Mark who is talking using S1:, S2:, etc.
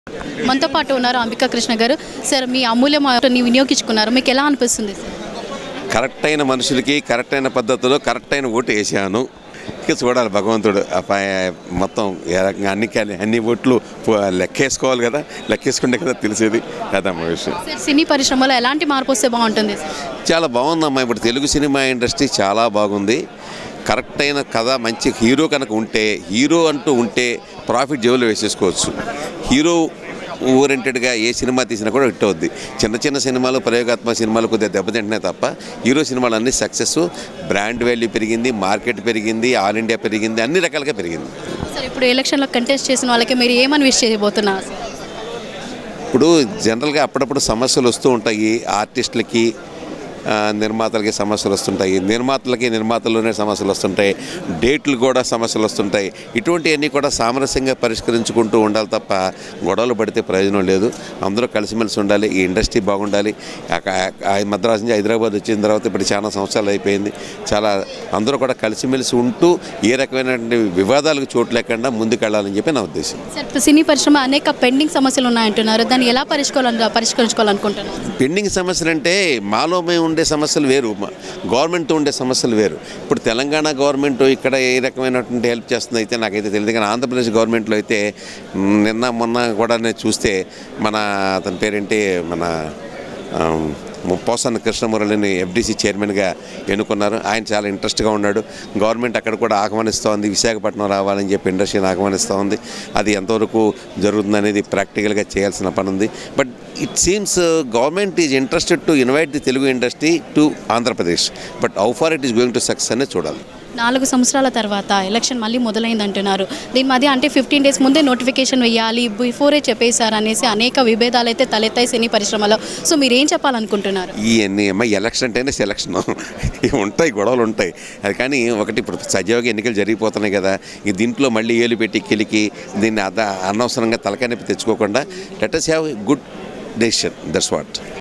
S1: మనతో పాటు ఉన్నారు అంబికా కృష్ణ గారు. సార్, మీ అమూల్యమైన వినియోగించుకున్నారు, మీకు ఎలా అనిపిస్తుంది?
S2: కరెక్ట్ అయిన మనుషులకి కరెక్ట్ అయిన పద్ధతిలో కరెక్ట్ అయిన ఓటు వేసాను. ఇక చూడాలి భగవంతుడు మొత్తం ఏ రకంగా అన్ని ఓట్లు లెక్కేసుకోవాలి కదా, లెక్కేసుకుంటే కదా తెలిసేది. అదమ్మా విషయం.
S1: సినీ పరిశ్రమలో ఎలాంటి మార్పు వస్తే బాగుంటుంది?
S2: చాలా బాగుందమ్మా. ఇప్పుడు తెలుగు సినిమా ఇండస్ట్రీ చాలా బాగుంది. కరెక్ట్ అయిన కథ, మంచి హీరో కనుక ఉంటే, హీరో అంటూ ఉంటే ప్రాఫిట్ జేబులో వేసేసుకోవచ్చు. హీరో ఓరియంటెడ్గా ఏ సినిమా తీసినా కూడా హిట్ అవుద్ది. చిన్న చిన్న సినిమాలు, ప్రయోగాత్మక సినిమాలు కొద్దిగా దెబ్బతింటున్నాయి తప్ప హీరో సినిమాలు అన్నీ సక్సెస్. బ్రాండ్ వాల్యూ పెరిగింది, మార్కెట్ పెరిగింది, ఆల్ ఇండియా పెరిగింది, అన్ని రకాలుగా పెరిగింది.
S1: సార్, ఇప్పుడు ఎలక్షన్లో కంటెస్ట్ చేసిన వాళ్ళకి మీరు ఏమని విష్ చేయబోతున్నారు?
S2: ఇప్పుడు జనరల్గా అప్పుడప్పుడు సమస్యలు వస్తూ ఉంటాయి. ఆర్టిస్టులకి, నిర్మాతలకి సమస్యలు వస్తుంటాయి. నిర్మాతల్లోనే సమస్యలు వస్తుంటాయి. డేట్లు కూడా సమస్యలు వస్తుంటాయి. ఇటువంటివన్నీ కూడా సామరస్యంగా పరిష్కరించుకుంటూ ఉండాలి తప్ప గొడవలు పడితే ప్రయోజనం లేదు. అందరూ కలిసిమెలిసి ఉండాలి. ఈ ఇండస్ట్రీ బాగుండాలి. మద్రాసు నుంచి హైదరాబాద్ వచ్చిన తర్వాత ఇప్పుడు చాలా సంవత్సరాలు అయిపోయింది. అందరూ కూడా కలిసిమెలిసి ఉంటూ ఏ రకమైనటువంటి వివాదాలకు చోటు లేకుండా ముందుకెళ్ళాలని చెప్పి నా ఉద్దేశం.
S1: సార్, సినీ పరిశ్రమ అనేక పెండింగ్ సమస్యలు ఉన్నాయంటున్నారు, దాన్ని ఎలా పరిష్కరించుకోవాలనుకుంటున్నారు?
S2: పెండింగ్ సమస్యలు అంటే మాలో మేము ఉండే సమస్యలు వేరు, గవర్నమెంట్తో ఉండే సమస్యలు వేరు. ఇప్పుడు తెలంగాణ గవర్నమెంట్ ఇక్కడ ఏ రకమైనటువంటి హెల్ప్ చేస్తుంది అయితే నాకైతే తెలియదు. కానీ ఆంధ్రప్రదేశ్ గవర్నమెంట్లో అయితే మొన్న కూడా నేను చూస్తే అతని పేరేంటి, పోసాన కృష్ణమురళిని ఎఫ్డీసీ చైర్మన్గా ఎన్నుకున్నారు. ఆయన చాలా ఇంట్రెస్ట్గా ఉన్నాడు. గవర్నమెంట్ అక్కడ కూడా ఆహ్వానిస్తోంది, విశాఖపట్నం రావాలని చెప్పి ఇండస్ట్రీని ఆహ్వానిస్తూ ఉంది. అది ఎంతవరకు జరుగుతుంది అనేది ప్రాక్టికల్గా చేయాల్సిన పని ఉంది. But it seems government is interested to invite the Telugu industry to Andhra Pradesh. But how far it is going to success అనేది చూడాలి.
S1: 4 సంవత్సరాల తర్వాత ఎలక్షన్ మళ్ళీ మొదలైంది అంటున్నారు. దీని మధ్య అంటే 15 డేస్ ముందే నోటిఫికేషన్ వేయాలి, బిఫోరే చెప్పేశారు అనేసి అనేక విభేదాలు అయితే తలెత్తాయి సినీ పరిశ్రమలో. సో మీరు ఏం చెప్పాలనుకుంటున్నారు?
S2: ఇవన్నీ ఎలక్షన్ అంటేనే సెలక్షన్ ఉంటాయి, గొడవలు ఉంటాయి. అది కానీ ఒకటి ఇప్పుడు సజీవంగా ఎన్నికలు జరిగిపోతున్నాయి కదా, దీంట్లో మళ్ళీ ఏలు పెట్టి కెలికి దీన్ని అనవసరంగా తలకాయ నొప్పి తెచ్చుకోకుండా let us have good decision. That's what.